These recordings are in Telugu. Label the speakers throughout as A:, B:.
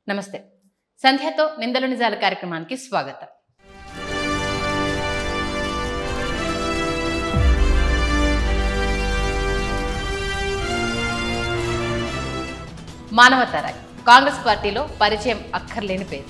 A: నమస్తే. సంధ్యతో నిందలు నిజాల కార్యక్రమానికి స్వాగతం. మానవతారాయ్ కాంగ్రెస్ పార్టీలో పరిచయం అక్కర్లేని పేరు.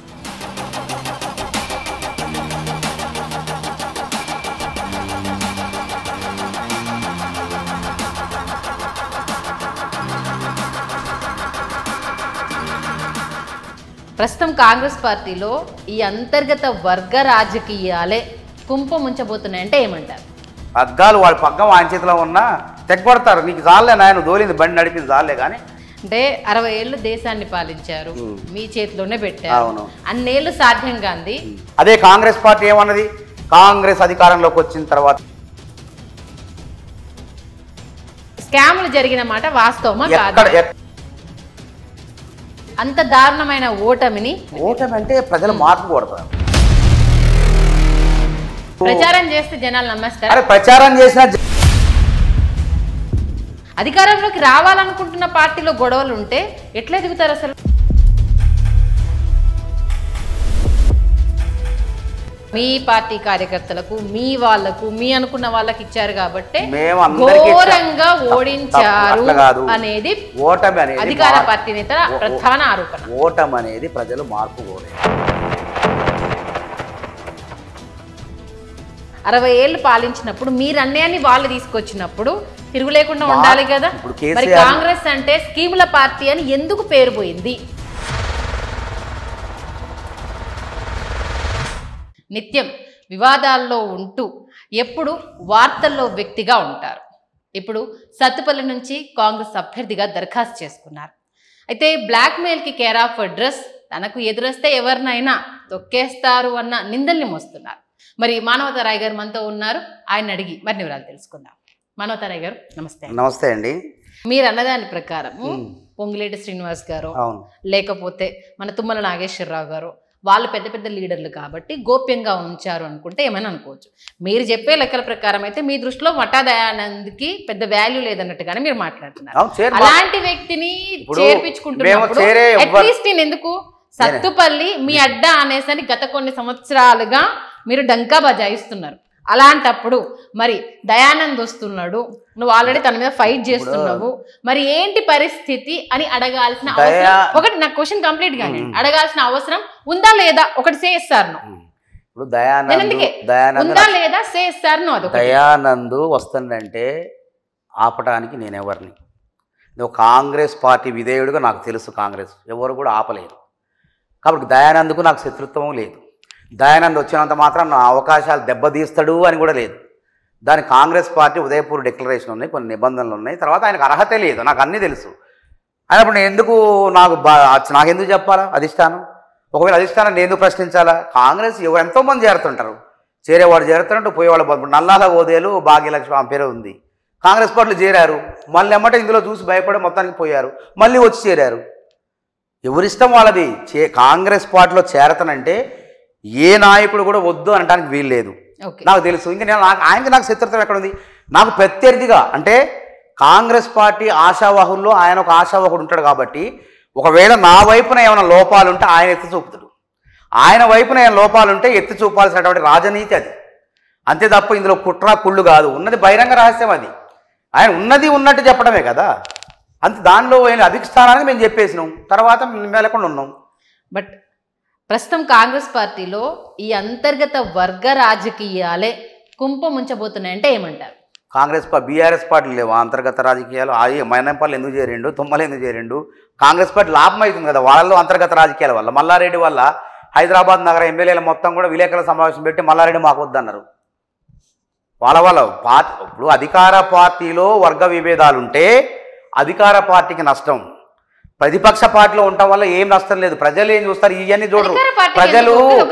A: ప్రస్తుతం కాంగ్రెస్ పార్టీలో ఈ అంతర్గత వర్గ రాజకీయాలే కుంపముంచబోతున్నాయంటే ఏమంటారు?
B: పగ్గాలు వాడి పగ్గం ఆయన చేతిలో ఉన్నా తెగ్గొడతారు. నీకు చాలే నాయన దోలింది బండి నడిపింది చాలే కానీ
A: అంటే 60 ఏళ్ళు దేశాన్ని పాలించారు, మీ చేతిలోనే పెట్టారు, అన్నేళ్ళు సాధ్యం కాంది.
B: అదే కాంగ్రెస్ పార్టీ ఏమన్నది? కాంగ్రెస్ అధికారంలోకి వచ్చిన తర్వాత
A: స్కాములు జరిగిన మాట వాస్తవమా కాదా? అంత దారుణమైన ఓటమి
B: అంటే ప్రజలు మార్పు కొడతారు.
A: ప్రచారం చేస్తే జనాలు నమ్మేస్తారు.
B: ప్రచారం చేసిన
A: అధికారంలోకి రావాలనుకుంటున్న పార్టీలో గొడవలు ఉంటే ఎట్లా ఎదుగుతారు? అసలు మీ పార్టీ కార్యకర్తలకు, మీ వాళ్లకు, మీ అనుకున్న వాళ్ళకి ఇచ్చారు కాబట్టి ఘోరంగా ఓడించారు అనేది
B: ఓటమి అనేది
A: అధికార పార్టీ నేతల ప్రధాన ఆరోపణ.
B: ఓటమి అనేది ప్రజలు మార్పు కోరారు.
A: 60 ఏళ్ళు పాలించినప్పుడు మీరు అన్యాయాన్ని వాళ్ళు తీసుకొచ్చినప్పుడు తిరుగు లేకుండా ఉండాలి కదా. మరి కాంగ్రెస్ అంటే స్కీముల పార్టీ అని ఎందుకు పేరు పోయింది? నిత్యం వివాదాల్లో ఉంటూ ఎప్పుడు వార్తల్లో వ్యక్తిగా ఉంటారు. ఇప్పుడు సత్తుపల్లి నుంచి కాంగ్రెస్ అభ్యర్థిగా దరఖాస్తు చేసుకున్నారు. అయితే బ్లాక్మెయిల్కి కేర్ ఆఫ్ అడ్రస్, తనకు ఎదురొస్తే ఎవరినైనా తొక్కేస్తారు అన్న నిందల్ని మోస్తున్నారు. మరి మానవతారాయ్ గారు మనతో ఉన్నారు, ఆయన అడిగి మరిన్ని వివరాలు తెలుసుకుందాం. మానవతారాయ్ గారు నమస్తే.
B: నమస్తే అండి.
A: మీరు అన్నదాని ప్రకారం పొంగిలేటి శ్రీనివాస్ గారు లేకపోతే మన తుమ్మల నాగేశ్వరరావు గారు వాళ్ళు పెద్ద పెద్ద లీడర్లు కాబట్టి గోప్యంగా ఉంచారు అనుకుంటే ఏమైనా అనుకోవచ్చు. మీరు చెప్పే లెక్కల ప్రకారం అయితే మీ దృష్టిలో మఠా దయానంద్కి పెద్ద వాల్యూ లేదన్నట్టుగానే మీరు మాట్లాడుతున్నారు. అలాంటి వ్యక్తిని చేర్పించుకుంటున్నప్పుడు అట్లీస్ట్ నేను ఎందుకు సత్తుపల్లి మీ అడ్డా అనేసని గత కొన్ని సంవత్సరాలుగా మీరు డంకా బజాయిస్తున్నారు. అలాంటప్పుడు మరి దయానంద్ వస్తున్నాడు, నువ్వు ఆల్రెడీ తన మీద ఫైట్ చేస్తున్నావు, మరి ఏంటి పరిస్థితి అని అడగాల్సిన అవసరం ఒకటి, నా క్వశ్చన్ కంప్లీట్ గా అడగాల్సిన అవసరం ఉందా లేదా ఒకటి చేస్తారు.
B: ఇప్పుడు ఉందా లేదా చేస్తారు. దయానంద్ వస్తుందంటే ఆపటానికి నేనెవరిని? నువ్వు కాంగ్రెస్ పార్టీ విధేయుడుగా నాకు తెలుసు, కాంగ్రెస్ ఎవరు కూడా ఆపలేరు. కాబట్టి దయానంద్కు నాకు శత్రుత్వం లేదు. దయానంద్ వచ్చినంత మాత్రం నా అవకాశాలు దెబ్బతీస్తాడు అని కూడా లేదు. దాని కాంగ్రెస్ పార్టీ ఉదయపూర్ డిక్లరేషన్ ఉన్నాయి, కొన్ని నిబంధనలు ఉన్నాయి, తర్వాత ఆయనకు అర్హత లేదు, నాకు అన్నీ తెలుసు. అయినప్పుడు నేను ఎందుకు నాకెందుకు చెప్పాలా అధిష్టానం? ఒకవేళ అధిష్టానం నేను ఎందుకు ప్రశ్నించాలా? కాంగ్రెస్ ఎంతోమంది చేరుతుంటారు, చేరేవాడు చేరుతుంటే పోయేవాళ్ళు. నల్లాల ఓదేలు భాగ్యలక్ష్మి ఆమె పేరు ఉంది, కాంగ్రెస్ పార్టీలు చేరారు, మళ్ళీ ఎమ్మటే ఇందులో చూసి భయపడి మొత్తానికి పోయారు, మళ్ళీ వచ్చి చేరారు. ఎవరిష్టం వాళ్ళది. కాంగ్రెస్ పార్టీలో చేరతానంటే ఏ నాయకుడు కూడా వద్దు అనడానికి వీలు లేదు, నాకు తెలుసు. ఇంకా ఆయనకి నాకు శత్రుత్వం ఎక్కడుంది? నాకు ప్రత్యర్థిగా అంటే కాంగ్రెస్ పార్టీ ఆశావాహుల్లో ఆయన ఒక ఆశావాహుడు ఉంటాడు కాబట్టి ఒకవేళ నా వైపున ఏమైనా లోపాలు ఉంటే ఆయన ఎత్తి చూపుతాడు, ఆయన వైపున ఏమైనా లోపాలు ఉంటే ఎత్తి చూపాల్సినటువంటి రాజనీతి అది. అంతే తప్ప ఇందులో కుట్ర కుళ్ళు కాదు, ఉన్నది బహిరంగ రహస్యం. అది ఆయన ఉన్నది ఉన్నట్టు చెప్పడమే కదా. అంతే, దానిలో అధిష్టానానికి మేము చెప్పేసినాం, తర్వాత మేలకుండా ఉన్నాం.
A: బట్ ప్రస్తుతం కాంగ్రెస్ పార్టీలో ఈ అంతర్గత వర్గ రాజకీయాలే కుంపముంచబోతున్నాయంటే ఏమంటారు?
B: కాంగ్రెస్ బీఆర్ఎస్ పార్టీలు లేవు అంతర్గత రాజకీయాలు. మైనంపల్లి ఎందుకు చేరిండు, తుమ్మలు ఎందుకు చేరిండు? కాంగ్రెస్ పార్టీ లాభం అవుతుంది కదా వాళ్ళలో అంతర్గత రాజకీయాల వల్ల. మల్లారెడ్డి వల్ల హైదరాబాద్ నగర ఎమ్మెల్యేల మొత్తం కూడా విలేకరుల సమావేశం పెట్టి మల్లారెడ్డి మాకు వద్దన్నారు. వాళ్ళ పార్టీ ఇప్పుడు అధికార పార్టీలో వర్గ విభేదాలుంటే అధికార పార్టీకి నష్టం, ప్రతిపక్ష పార్టీలో ఉండటం వల్ల ఏం నష్టం లేదు. ప్రజలు ఏం చూస్తారు? ఇవన్నీ చూడరు. ప్రజలు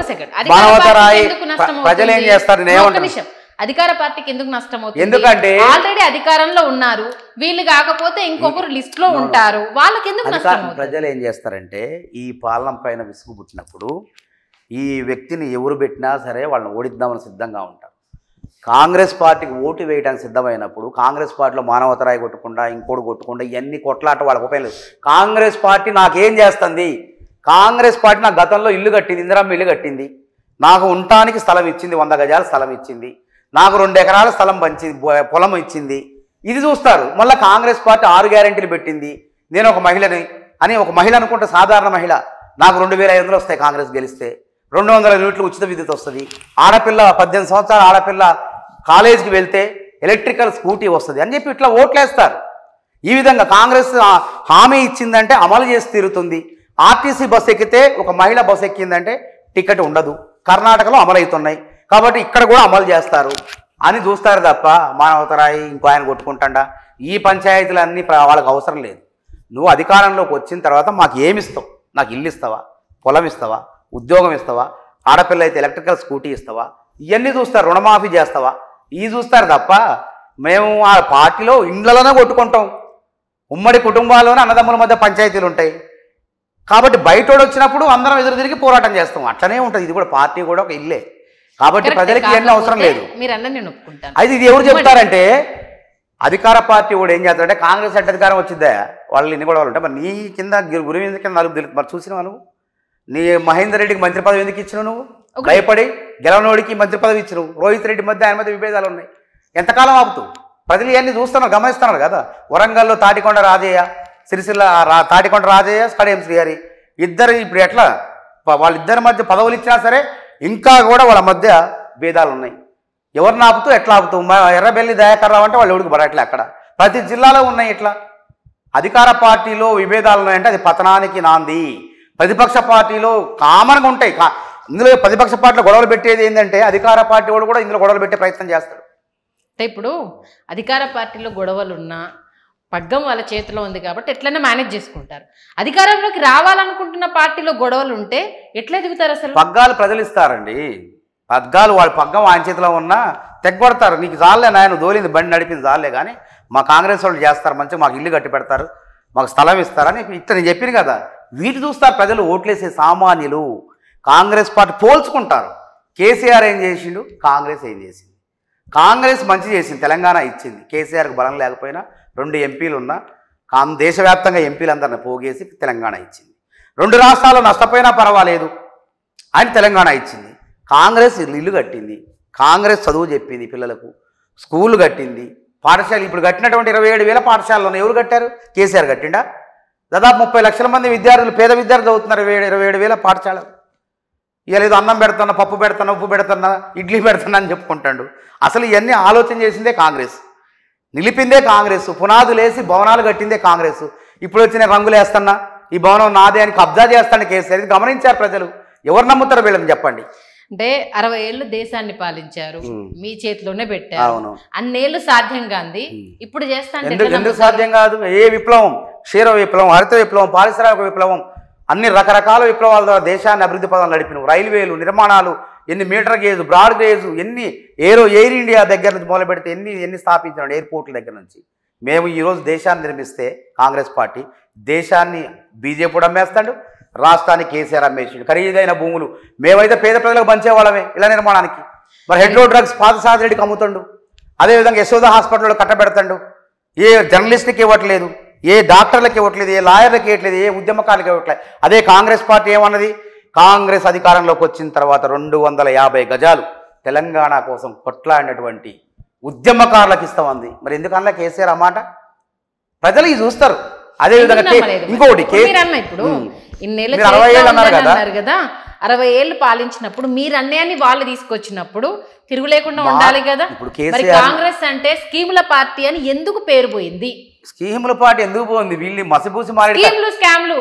B: ప్రజలు ఏం చేస్తారు?
A: అధికార పార్టీకి ఎందుకు నష్టం అవుతుంది? ఎందుకంటే ఆల్రెడీ అధికారంలో ఉన్నారు, వీళ్ళు కాకపోతే ఇంకొకరు లిస్ట్ లో ఉంటారు, వాళ్ళకి ఎందుకు నష్టం?
B: ప్రజలు ఏం చేస్తారంటే ఈ పాలన పైన విసుగు పుట్టినప్పుడు ఈ వ్యక్తిని ఎవరు పెట్టినా సరే వాళ్ళని ఓడిద్దామని సిద్ధంగా ఉంటారు. కాంగ్రెస్ పార్టీకి ఓటు వేయడానికి సిద్ధమైనప్పుడు కాంగ్రెస్ పార్టీలో మానవతరాయి కొట్టకుండా ఇంకోటి కొట్టకుండా ఇవన్నీ కొట్లాట వాళ్ళకి ఉపయోగం లేదు. కాంగ్రెస్ పార్టీ నాకేం చేస్తుంది, కాంగ్రెస్ పార్టీ నాకు గతంలో ఇల్లు కట్టింది, ఇందిరమ్మ ఇల్లు కట్టింది, నాకు ఉండటానికి స్థలం ఇచ్చింది, 100 గజాల స్థలం ఇచ్చింది, నాకు 2 ఎకరాల స్థలం పంచింది, పొలం ఇచ్చింది. ఇది చూస్తారు. మళ్ళీ కాంగ్రెస్ పార్టీ 6 గ్యారెంటీలు పెట్టింది, నేను ఒక మహిళని అని, ఒక మహిళ అనుకుంటే సాధారణ మహిళ, నాకు 2500 వస్తాయి కాంగ్రెస్ గెలిస్తే, 200 యూనిట్లు ఉచిత విద్యుత్ వస్తుంది, ఆడపిల్ల 18 సంవత్సరాల ఆడపిల్ల కాలేజీకి వెళ్తే ఎలక్ట్రికల్ స్కూటీ వస్తుంది అని చెప్పి ఇట్లా ఓట్లేస్తారు. ఈ విధంగా కాంగ్రెస్ హామీ ఇచ్చిందంటే అమలు చేసి తీరుతుంది. ఆర్టీసీ బస్సు ఎక్కితే, ఒక మహిళ బస్సు ఎక్కిందంటే టికెట్ ఉండదు. కర్ణాటకలో అమలవుతున్నాయి కాబట్టి ఇక్కడ కూడా అమలు చేస్తారు అని చూస్తారు తప్ప మానవతరాయి ఇంకో ఆయన కొట్టుకుంటాడా. ఈ పంచాయతీలన్నీ వాళ్ళకి అవసరం లేదు. నువ్వు అధికారంలోకి వచ్చిన తర్వాత మాకు ఏమిస్తావు? నాకు ఇల్లు ఇస్తావా, పొలం ఇస్తావా, ఉద్యోగం ఇస్తావా, ఆడపిల్ల అయితే ఎలక్ట్రికల్ స్కూటీ ఇస్తావా, ఇవన్నీ చూస్తారు. రుణమాఫీ చేస్తావా, ఇవి చూస్తారు తప్ప మేము ఆ పార్టీలో ఇండ్లలోనే కొట్టుకుంటాం. ఉమ్మడి కుటుంబాల్లోనే అన్నదమ్ముల మధ్య పంచాయతీలు ఉంటాయి కాబట్టి బయటోడు వచ్చినప్పుడు అందరం ఎదురు తిరిగి పోరాటం చేస్తాం. అట్లనే ఉంటుంది. ఇది కూడా పార్టీ కూడా ఒక ఇల్లే కాబట్టి ప్రజలకి ఇవన్నీ అవసరం లేదు. అయితే ఇది ఎవరు చెప్తారంటే అధికార పార్టీ కూడా ఏం చేస్తారంటే కాంగ్రెస్ అంటే అధికారం వచ్చిద్దా, వాళ్ళు ఎన్ని గొడవలు ఉంటాయి. మరి నీ కింద గురువింద కింద 4 తెలుసు. మరి చూసినావా నువ్వు? నీ మహేందర్ రెడ్డికి మంత్రి పదవి ఎందుకు ఇచ్చినావు? నువ్వు భయపడి గెలవనోడికి మంత్రి పదవి ఇచ్చినావు. రోహిత్ రెడ్డి మధ్య ఆయన మధ్య విభేదాలు ఉన్నాయి. ఎంతకాలం ఆపుతూ? ప్రజలు ఇవన్నీ చూస్తున్నారు, గమనిస్తున్నారు కదా. వరంగల్లో తాటికొండ రాజయ్య, సిరిసిల్ల తాటికొండ రాజయ్య, కడియం శ్రీహరి ఇద్దరు ఇప్పుడు ఎట్లా వాళ్ళిద్దరి మధ్య పదవులు ఇచ్చినా సరే ఇంకా కూడా వాళ్ళ మధ్య భేదాలు ఉన్నాయి. ఎవరిని ఆపుతూ ఎట్లా ఆపుతూ? ఎర్రబెల్లి దయాకర్ రావు అంటే వాళ్ళు ఎవరికి పడట్లే. అక్కడ ప్రతి జిల్లాలో ఉన్నాయి. ఇట్లా అధికార పార్టీలో విభేదాలు ఉన్నాయంటే అది పతనానికి నాంది. ప్రతిపక్ష పార్టీలో కామన్గా ఉంటాయి. ఇందులో ప్రతిపక్ష పార్టీలో గొడవలు పెట్టేది ఏంటంటే అధికార పార్టీ వాడు కూడా ఇందులో గొడవలు పెట్టే ప్రయత్నం చేస్తాడు.
A: అంటే ఇప్పుడు అధికార పార్టీలో గొడవలున్నా పగ్గం వాళ్ళ చేతిలో ఉంది కాబట్టి ఎట్లైనా మేనేజ్ చేసుకుంటారు. అధికారంలోకి రావాలనుకుంటున్న పార్టీలో గొడవలు ఉంటే ఎట్లా ఎదుగుతారు? అసలు
B: పగ్గాలు ప్రజలు ఇస్తారండి. పగ్గాలు వాళ్ళ పగ్గం ఆయన చేతిలో ఉన్నా తెగ్గొడతారు. నీకు చాలే నాయన దోలింది బండి నడిపింది చాలే కానీ మా కాంగ్రెస్ వాళ్ళు చేస్తారు మంచిగా, మాకు ఇల్లు కట్టి పెడతారు, మాకు స్థలం ఇస్తారని ఇట్లా నేను చెప్పిన కదా. వీటి చూస్తారు ప్రజలు, ఓట్లేసే సామాన్యులు. కాంగ్రెస్ పార్టీ పోల్చుకుంటారు. కేసీఆర్ ఏం చేసిండు, కాంగ్రెస్ ఏం చేసింది. కాంగ్రెస్ మంచి చేసింది, తెలంగాణ ఇచ్చింది. కేసీఆర్కి బలం లేకపోయినా 2 ఎంపీలు ఉన్నా దేశవ్యాప్తంగా ఎంపీలందరిని పోగేసి తెలంగాణ ఇచ్చింది. 2 రాష్ట్రాలు నష్టపోయినా పర్వాలేదు అని తెలంగాణ ఇచ్చింది. కాంగ్రెస్ ఇల్లు కట్టింది, కాంగ్రెస్ చదువు చెప్పింది, పిల్లలకు స్కూళ్ళు కట్టింది, పాఠశాలలు ఇప్పుడు కట్టినటువంటి 27,000 పాఠశాలలో ఎవరు కట్టారు? కేసీఆర్ కట్టిండా? దాదాపు 30 లక్షల మంది విద్యార్థులు, పేద విద్యార్థులు చదువుతున్నారు 27,000 పాఠశాలలు. ఇక లేదు అన్నం పెడుతున్నా, పప్పు పెడుతున్నా, ఉప్పు పెడుతున్నా, ఇడ్లీ పెడుతున్నా అని చెప్పుకుంటాడు. అసలు ఇవన్నీ ఆలోచన చేసిందే కాంగ్రెస్, నిలిపిందే కాంగ్రెస్, పునాదులు వేసి భవనాలు కట్టిందే కాంగ్రెస్. ఇప్పుడు వచ్చిన రంగులు వేస్తున్నా, ఈ భవనం నాదే అని కబ్జా చేస్తాను కేసీఆర్. ఇది గమనించారు ప్రజలు. ఎవరు నమ్ముతారు వీళ్ళని చెప్పండి?
A: అంటే 60 ఏళ్ళు దేశాన్ని పాలించారు, మీ చేతిలోనే పెట్టారు. అన్నేళ్ళు సాధ్యం కాంది, ఇప్పుడు చేస్తాను
B: ఎందుకు సాధ్యం కాదు? ఏ విప్లవం, క్షీర విప్లవం, హరిత విప్లవం, పారిశ్రామిక విప్లవం, అన్ని రకరకాల విప్లవాల ద్వారా దేశాన్ని అభివృద్ధి పదాలు నడిపినాం. రైల్వేలు నిర్మాణాలు, ఎన్ని మీటర్ గేజ్, బ్రాడ్ గేజ్, ఎన్ని ఎయిర్ ఇండియా దగ్గర నుంచి మొదలు పెడితే ఎన్ని స్థాపించాం ఎయిర్పోర్ట్ల దగ్గర నుంచి. మేము ఈరోజు దేశాన్ని నిర్మిస్తే కాంగ్రెస్ పార్టీ, దేశాన్ని బీజేపీ కూడా అమ్మేస్తాడు, రాష్ట్రానికి కేసీఆర్ అమ్మేసాడు. ఖరీదైన భూములు మేమైతే పేద ప్రజలకు పంచేవాళ్ళమే ఇలా నిర్మాణానికి. మరి హెడ్లో డ్రగ్స్ పాదసారథి రెడ్డికి అమ్ముతాడు, అదేవిధంగా యశోద హాస్పిటల్లో కట్టబెడతాడు. ఏ జర్నలిస్ట్కి ఇవ్వట్లేదు, ఏ డాక్టర్లకు ఇవ్వట్లేదు, ఏ లాయర్లకు ఇవ్వట్లేదు, ఏ ఉద్యమకాలకు ఇవ్వట్లేదు. అదే కాంగ్రెస్ పార్టీ ఏమన్నది? కాంగ్రెస్ అధికారంలోకి వచ్చిన తర్వాత 250 గజాలు తెలంగాణ కోసం కొట్లాడినటువంటి ఉద్యమకారులకు ఇస్తామంది. మరి ఎందుకన్నా కేసీఆర్ అన్నమాట? ప్రజలు ఇది చూస్తారు. అదేవిధంగా ఇంకొకటి
A: ఇప్పుడు ఇన్నేళ్ళు అన్నారు కదా, 60 ఏళ్ళు పాలించినప్పుడు మీరు అన్నయ్యని వాళ్ళు తీసుకొచ్చినప్పుడు తిరుగు లేకుండా ఉండాలి కదా. మరి కాంగ్రెస్ అంటే స్కీముల పార్టీ అని ఎందుకు పేరు పోయింది?
B: స్కీముల పార్టీ ఎందుకు పోయింది? వీళ్ళు మసిపూసి మారి
A: స్కామ్లు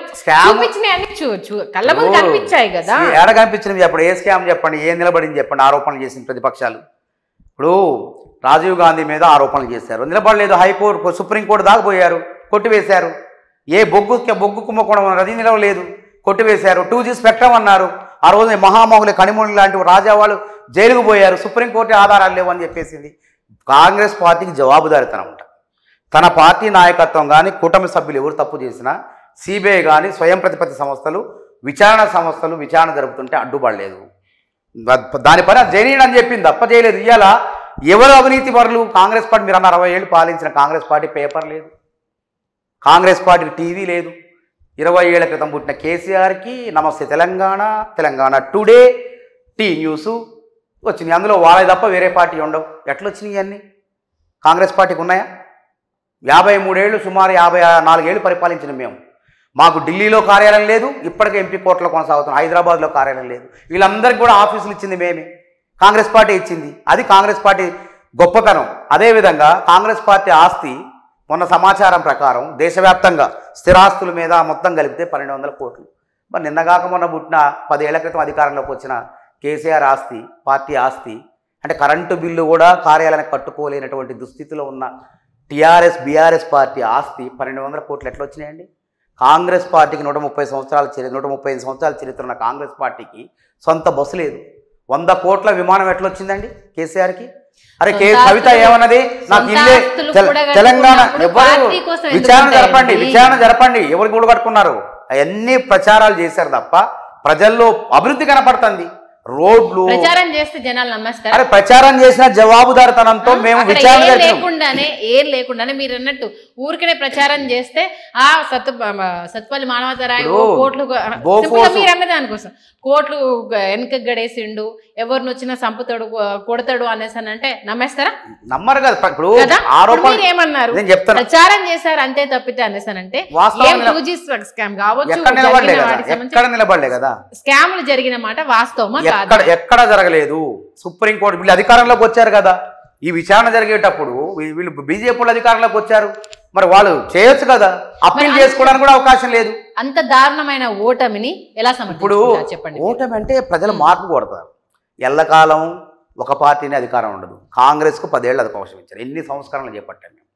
A: కళ్ళ ముందు కనిపించాయి కదా.
B: ఏడ కనిపించినవి చెప్పండి? ఏ స్కామ్ చెప్పండి, ఏ నిలబడింది చెప్పండి? ఆరోపణలు చేసిన ప్రతిపక్షాలు ఇప్పుడు రాజీవ్ గాంధీ మీద ఆరోపణలు చేశారు, నిలబడలేదు. హైకోర్టు, సుప్రీంకోర్టు దాకా పోయారు, కొట్టివేశారు. ఏ బొగ్గు కుంభకోణం అది నిలవలేదు, కొట్టివేశారు. 2G స్పెక్ట్రమ్ అన్నారు. ఆ రోజు మహామహులు కనిమూలి లాంటి రాజా వాళ్ళు జైలుకు పోయారు. సుప్రీంకోర్టు ఆధారాలు లేవని చెప్పేసింది. కాంగ్రెస్ పార్టీకి జవాబుదారితనం ఉంటుంది. తన పార్టీ నాయకత్వం కానీ కూటమి సభ్యులు ఎవరు తప్పు చేసినా సిబిఐ కానీ స్వయం ప్రతిపత్తి సంస్థలు, విచారణ సంస్థలు విచారణ జరుపుతుంటే అడ్డుపడలేదు. దాని పని జైనీడ్ అని చెప్పింది తప్ప చేయలేదు. ఇవాళ ఎవరు అవినీతి పరులు? కాంగ్రెస్ పార్టీ. మీరు అన్న 60 ఏళ్ళు పాలించిన కాంగ్రెస్ పార్టీ పేపర్ లేదు, కాంగ్రెస్ పార్టీకి టీవీ లేదు, 20 ఏళ్ల క్రితం పుట్టిన కేసీఆర్కి Namaste Telangana, Telangana today, T news వచ్చినాయి. అందులో వాళ్ళే తప్ప వేరే పార్టీ ఉండవు. ఎట్లా వచ్చినాయి అన్నీ? కాంగ్రెస్ పార్టీకి ఉన్నాయా? 53 ఏళ్ళు, సుమారు 54 ఏళ్ళు పరిపాలించిన మేము. మాకు ఢిల్లీలో కార్యాలయం లేదు, ఇప్పటికే ఎంపీ కోర్టులో కొనసాగుతున్నాం. హైదరాబాద్లో కార్యాలయం లేదు. వీళ్ళందరికీ కూడా ఆఫీసులు ఇచ్చింది మేమే, కాంగ్రెస్ పార్టీ ఇచ్చింది. అది కాంగ్రెస్ పార్టీ గొప్పతనం. అదేవిధంగా కాంగ్రెస్ పార్టీ ఆస్తి మొన్న సమాచారం ప్రకారం దేశవ్యాప్తంగా స్థిరాస్తుల మీద మొత్తం కలిపితే 1200 కోట్లు. మరి నిన్నగాక మొన్న పుట్టిన 10 ఏళ్ల క్రితం అధికారంలోకి వచ్చిన కేసీఆర్ ఆస్తి, పార్టీ ఆస్తి అంటే కరెంటు బిల్లు కూడా కార్యాలయానికి కట్టుకోలేనటువంటి దుస్థితిలో ఉన్న టీఆర్ఎస్ బీఆర్ఎస్ పార్టీ ఆస్తి 1200 కోట్లు ఎట్లా వచ్చినాయండి? కాంగ్రెస్ పార్టీకి 135 సంవత్సరాల చరిత్ర ఉన్న కాంగ్రెస్ పార్టీకి సొంత బస్సు లేదు. 100 కోట్ల విమానం ఎట్లా వచ్చిందండి కేసీఆర్కి? అరే కవిత ఏమన్నది? నాకు ఇల్లే తెలంగాణ. ఎవరు విచారణ జరపండి ఎవరు గూడు కట్టుకున్నారు? అవన్నీ ప్రచారాలు చేశారు తప్ప ప్రజల్లో అభివృద్ధి కనపడుతుంది. రోడ్లు
A: ప్రచారం చేస్తే జనాలు నమ్మేస్తారు.
B: అరే ప్రచారం చేసిన జవాబుదారితనంతో మేము విచారణ
A: లేకుండానే మీరు అన్నట్టు ఊరికనే ప్రచారం చేస్తే ఆ సత్పల్లి మానవతరాయు కోట్లు మీరు అన్న దానికోసం కోట్లు వెనక గడేసిండు, ఎవరిని వచ్చినా సంపుతాడు కొడతాడు అనేసి అంటే నమ్మేస్తారా?
B: నమ్మరు కదా. ఇప్పుడు
A: ఏమన్నారు? ప్రచారం చేశారు అంతే తప్పితే అనేసానంటే స్కామ్ కావచ్చు,
B: నిలబడలే కదా.
A: స్కామ్లు జరిగిన మాట వాస్తవమా?
B: ఎక్కడ జరగలేదు. సుప్రీంకోర్టు వీళ్ళు అధికారంలోకి వచ్చారు కదా. ఈ విచారణ జరిగేటప్పుడు వీళ్ళు బీజేపీ వాళ్ళు అధికారంలోకి వచ్చారు, మరి వాళ్ళు చేయొచ్చు కదా. అప్పీల్ చేసుకోవడానికి కూడా అవకాశం లేదు.
A: అంత దారుణమైన ఓటమిని ఎలా ఇప్పుడు చెప్పండి.
B: ఓటమి అంటే ప్రజలు మార్పు కోరుతారు. ఎల్లకాలం ఒక పార్టీని అధికారం ఉండదు. కాంగ్రెస్కు 10 ఏళ్ళు అవకాశం ఇచ్చారు. ఎన్ని సంస్కరణలు చేపట్టాం మేము?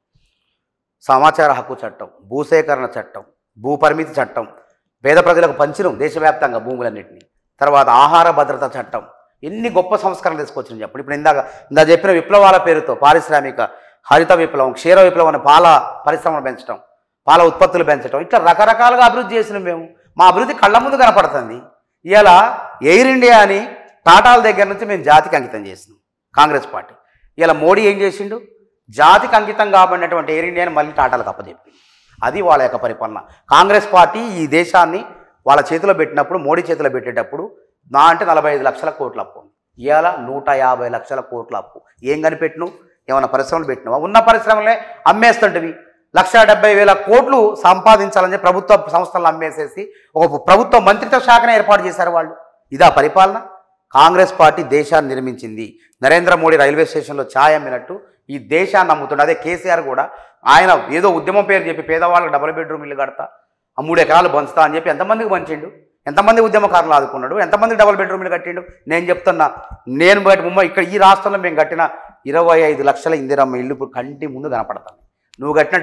B: సమాచార హక్కు చట్టం, భూసేకరణ చట్టం, భూ పరిమితి చట్టం, పేద ప్రజలకు పంచడం దేశవ్యాప్తంగా భూములన్నింటినీ, తర్వాత ఆహార భద్రత చట్టం, ఎన్ని గొప్ప సంస్కరణలు తీసుకొచ్చింది చెప్పండి. ఇప్పుడు ఇందాక చెప్పిన విప్లవాల పేరుతో పారిశ్రామిక హరిత విప్లవం, క్షీర విప్లవం అని పాల పరిశ్రమలు పెంచడం, పాల ఉత్పత్తులు పెంచడం, ఇట్లా రకరకాలుగా అభివృద్ధి చేసినాం మేము. మా అభివృద్ధి కళ్ళ ముందు కనపడుతుంది. ఇలా ఎయిర్ ఇండియా అని టాటాల దగ్గర నుంచి మేము జాతికి అంకితం చేసినాం కాంగ్రెస్ పార్టీ. ఇలా మోడీ ఏం చేసిండు? జాతికి అంకితం కాబడినటువంటి ఎయిర్ ఇండియాని మళ్ళీ టాటాలకు అప్పచెప్పి, అది వాళ్ళ యొక్క పరిపాలన. కాంగ్రెస్ పార్టీ ఈ దేశాన్ని వాళ్ళ చేతిలో పెట్టినప్పుడు, మోడీ చేతిలో పెట్టేటప్పుడు అంటే 45 లక్షల కోట్ల అప్పు. ఇవాళ 150 లక్షల కోట్ల అప్పు. ఏం కనిపెట్టినావు? ఏమైనా పరిశ్రమలు పెట్టినావా? ఉన్న పరిశ్రమలే అమ్మేస్తుంటివి. 1,70,000 కోట్లు సంపాదించాలని ప్రభుత్వ సంస్థలను అమ్మేసేసి ఒక ప్రభుత్వ మంత్రిత్వ శాఖనే ఏర్పాటు చేశారు వాళ్ళు. ఇదా పరిపాలన? కాంగ్రెస్ పార్టీ దేశాన్ని నిర్మించింది. నరేంద్ర మోడీ రైల్వే స్టేషన్లో ఛాయ్ అమ్మినట్టు ఈ దేశాన్ని అమ్ముతుండే. అదే కేసీఆర్ కూడా ఆయన ఏదో ఉద్యమం పేరు చెప్పి పేదవాళ్ళకి డబుల్ బెడ్రూమ్ ఇల్లు కడతా, 3 ఎకరాలు పంచుతా అని చెప్పి ఎంతమందికి పంచిండు? ఎంతమంది ఉద్యమకారులు ఆదుకున్నాడు? ఎంతమంది డబుల్ బెడ్రూమ్ ఇల్లు కట్టిండు? నేను చెప్తున్నా, నేను బయట ఇక్కడ ఈ రాష్ట్రంలో మేము కట్టిన 25 లక్షల ఇందిరమ్మ ఇల్లు ఇప్పుడు కంటి ముందు కనపడతాను. నువ్వు కట్టిన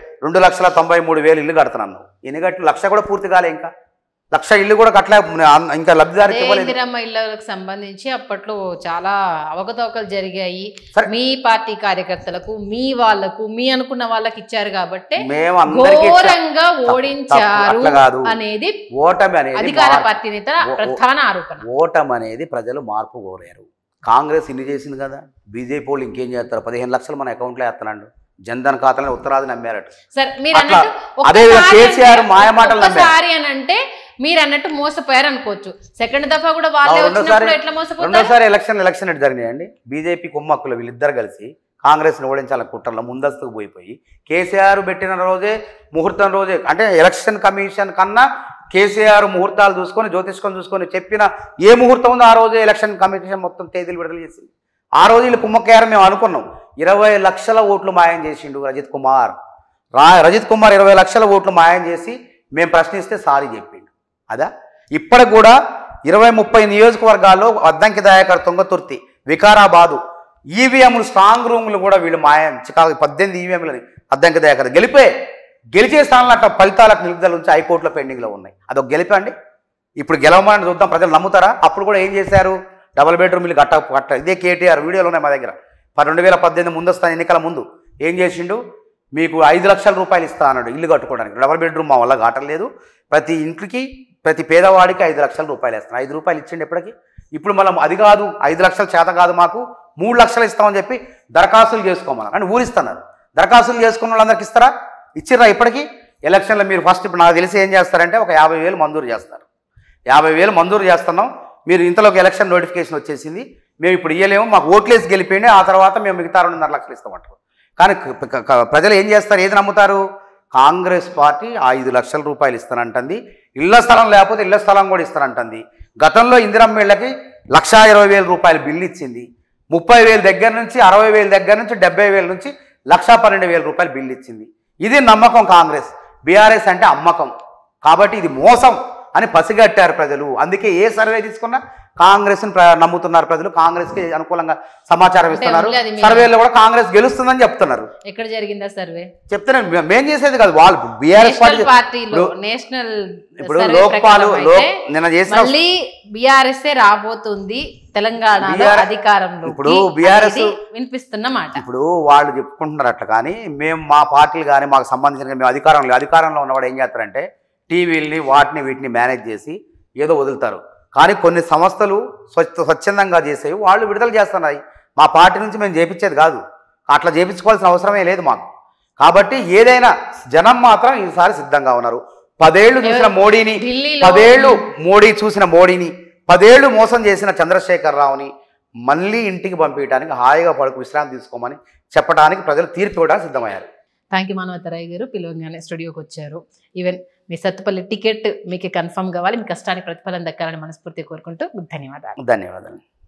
B: 2,93,000 ఇల్లు కడుతున్నాను. నువ్వు ఎన్ని కట్టిన? 1,00,000 కూడా పూర్తి కాలే. ఇంకా 1,00,000 ఇల్లు కూడా కట్టలే. ఇంకా లబ్ధిదారికి
A: ఇందిరమ్మ ఇళ్లకు సంబంధించి అప్పట్లో చాలా అవకతవకలు జరిగాయి. మీ పార్టీ కార్యకర్తలకు, మీ వాళ్లకు, మీ అనుకున్న వాళ్ళకి ఇచ్చారు కాబట్టి ఘోరంగా ఓడించారు అనేది
B: ఓటమి అనేది
A: అధికార పార్టీ నేత ప్రధాన ఆరోపణ.
B: ఓటమి అనేది ప్రజలు మార్పు కోరారు. కాంగ్రెస్ ఇన్ని చేసింది కదా. బీజేపీ వాళ్ళు ఇంకేం చేస్తారు? 15 లక్షలు మన అకౌంట్లో వేస్తున్నాడు. జన్ధన్ ఖాతాలను ఉత్తరాది నమ్మారట. అదే కేసీఆర్ మాయమాటలు
A: అంటే మీరు అన్నట్టు మోసపోయారు అనుకోవచ్చు. సెకండ్ దఫా కూడా వాళ్ళే ఎట్లా మోసపోతారు?
B: రెండోసారి ఎలక్షన్ జరిగినాయండి. బీజేపీ కుమ్మక్కులు వీళ్ళిద్దరు కలిసి కాంగ్రెస్ని ఓడించాల కుట్రలో ముందస్తుకు పోయిపోయి కేసీఆర్ పెట్టిన రోజే ముహూర్తం రోజే, అంటే ఎలక్షన్ కమిషన్ కన్నా కేసీఆర్ ముహూర్తాలు చూసుకొని జ్యోతిష్కం చూసుకొని చెప్పిన ఏ ముహూర్తం ఉందో ఆ రోజే ఎలక్షన్ కమిషన్ మొత్తం తేదీలు విడుదల చేసింది. ఆ రోజు వీళ్ళు కుమ్మక్కయ్యారు మేము అనుకున్నాం. 20 లక్షల ఓట్లు మాయం చేసిండు రజిత్ కుమార్. 20 లక్షల ఓట్లు మాయం చేసి మేము ప్రశ్నిస్తే సారీ చెప్పిండు. అదా ఇప్పటికి కూడా 20-30 నియోజకవర్గాల్లో అద్దంకి దయాకర్, తుంగతుర్తి, వికారాబాదు ఈవీఎంలు స్ట్రాంగ్ రూములు కూడా వీళ్ళు మాయం 18 ఈవీఎంలని అద్దంకి దయాకర్ గెలిచే స్థానంలో అట్లా ఫలితాలకు నిలుపుదల నుంచి హైకోర్టులో పెండింగ్లో ఉన్నాయి. అదొక గెలిపండి. ఇప్పుడు గెలవమని చూద్దాం, ప్రజలు నమ్ముతారా? అప్పుడు కూడా ఏం చేశారు? డబుల్ బెడ్రూమ్ ఇల్లు కట్ట ఇదే కేటీఆర్ వీడియోలు ఉన్నాయి మా దగ్గర. 2018 ముందస్తు ఎన్నికల ముందు ఏం చేసిండు? మీకు 5 లక్షల రూపాయలు ఇస్తా అన్నాడు ఇల్లు కట్టుకోవడానికి. డబుల్ బెడ్రూమ్ మా వల్ల కావట్లేదు, ప్రతి ఇంటికి ప్రతి పేదవాడికి 5 లక్షల రూపాయలు ఇస్తాను. 5 రూపాయలు ఇచ్చిండు ఎప్పటికీ. ఇప్పుడు మళ్ళీ అది కాదు, 5 లక్షల చేత కాదు, మాకు 3 లక్షలు ఇస్తామని చెప్పి దరఖాస్తులు చేసుకోమన్నారు. అంటే ఊరిస్తున్నారు. దరఖాస్తులు చేసుకున్న వాళ్ళందరికీ ఇస్తారా? ఇచ్చిర్రా? ఇప్పటికీ ఎలక్షన్లో మీరు ఫస్ట్ ఇప్పుడు నాకు తెలిసి ఏం చేస్తారంటే ఒక 50,000 మంజూరు చేస్తారు. 50,000 మంజూరు చేస్తున్నాం, మీరు ఇంతలోకి ఎలక్షన్ నోటిఫికేషన్ వచ్చేసింది, మేము ఇప్పుడు ఇయ్యలేము, మాకు ఓట్లేసి గెలిపోయింది, ఆ తర్వాత మేము మిగతా 2.5 లక్షలు ఇస్తామంటారు. కానీ ప్రజలు ఏం చేస్తారు, ఏది నమ్ముతారు? కాంగ్రెస్ పార్టీ 5 లక్షల రూపాయలు ఇస్తానంటుంది, ఇళ్ల స్థలం లేకపోతే ఇళ్ల స్థలం కూడా ఇస్తానంటుంది. గతంలో ఇందిరమ్మ ఇళ్ళకి 1,20,000 రూపాయలు బిల్లు ఇచ్చింది. 30,000 దగ్గర నుంచి 60,000 దగ్గర నుంచి 70,000 నుంచి 1,12,000 రూపాయలు బిల్లు ఇచ్చింది. ఇది నమ్మకం కాంగ్రెస్. బీఆర్ఎస్ అంటే అమ్మకం. కాబట్టి ఇది మోసం అని పసిగట్టారు ప్రజలు. అందుకే ఏ సర్వే తీసుకున్నా కాంగ్రెస్ని నమ్ముతున్నారు ప్రజలు. కాంగ్రెస్కి అనుకూలంగా సమాచారం ఇస్తున్నారు. సర్వేలో కూడా కాంగ్రెస్ గెలుస్తుందని చెప్తున్నారు.
A: ఎక్కడ జరిగిందా సర్వే?
B: చెప్తున్నాను, మేం చేసేది కాదు, వాళ్ళు బీఆర్ఎస్
A: పార్టీలో నేషనల్
B: ఇప్పుడు లోక్పాల్ నిన్న చేసిన
A: బీఆర్ఎస్ రాబోతుంది తెలంగాణలో అధికారంలో.
B: ఇప్పుడు బీఆర్ఎస్
A: వినిపిస్తున్న మాట.
B: ఇప్పుడు వాళ్ళు చెప్పుకుంటున్నారు అట్లా, కానీ మేము మా పార్టీలు కానీ మాకు సంబంధించిన మేము అధికారంలో ఉన్నవాడు ఏం చేస్తారంటే టీవీలని వాటిని వీటిని మేనేజ్ చేసి ఏదో వదులుతారు. కానీ కొన్ని సంస్థలు స్వచ్ఛందంగా చేసేవి వాళ్ళు విడుదల చేస్తున్నాయి. మా పార్టీ నుంచి మేము చేపించేది కాదు, అట్లా చేపించుకోవాల్సిన అవసరమే లేదు మాకు. కాబట్టి ఏదైనా జనం మాత్రం ఈసారి సిద్ధంగా ఉన్నారు. 10 ఏళ్ళు చూసిన మోడీని, 10 ఏళ్ళు చూసిన మోడీని, 10 ఏళ్ళు మోసం చేసిన చంద్రశేఖరరావుని మళ్ళీ ఇంటికి పంపించడానికి, హాయిగా పడుకు విశ్రాంతి తీసుకోమని చెప్పడానికి ప్రజలు తీర్పు ఇవ్వడానికి సిద్ధమయ్యారు.
A: థ్యాంక్ యూ మానవతరాయ్ గారు, పిలవగానే స్టూడియోకి వచ్చారు. ఈవెన్ మీ సత్తుపల్లి టికెట్ మీకు కన్ఫర్మ్ కావాలి, మీ కష్టానికి ప్రతిఫలం దక్కాలని మనస్ఫూర్తిగా కోరుకుంటూ ధన్యవాదాలు.
B: ధన్యవాదాలు.